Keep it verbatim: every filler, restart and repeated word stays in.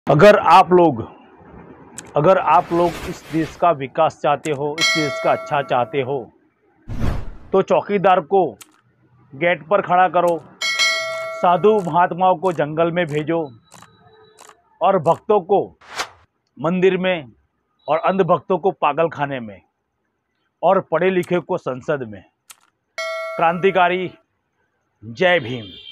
अगर आप लोग अगर आप लोग इस देश का विकास चाहते हो, इस देश का अच्छा चाहते हो, तो चौकीदार को गेट पर खड़ा करो, साधु महात्माओं को जंगल में भेजो और भक्तों को मंदिर में और अंधभक्तों को पागल खाने में और पढ़े लिखे को संसद में। क्रांतिकारी जय भीम।